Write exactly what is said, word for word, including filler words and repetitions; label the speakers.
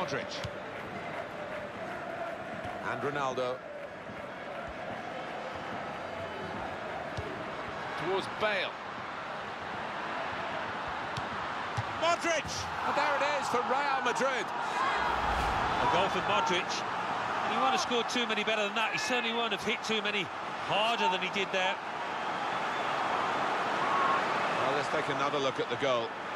Speaker 1: Modric. And Ronaldo. Towards Bale. Modric! And there it is for Real Madrid.
Speaker 2: A goal for Modric. And he won't have scored too many better than that. He certainly won't have hit too many harder than he did there.
Speaker 1: Well, let's take another look at the goal.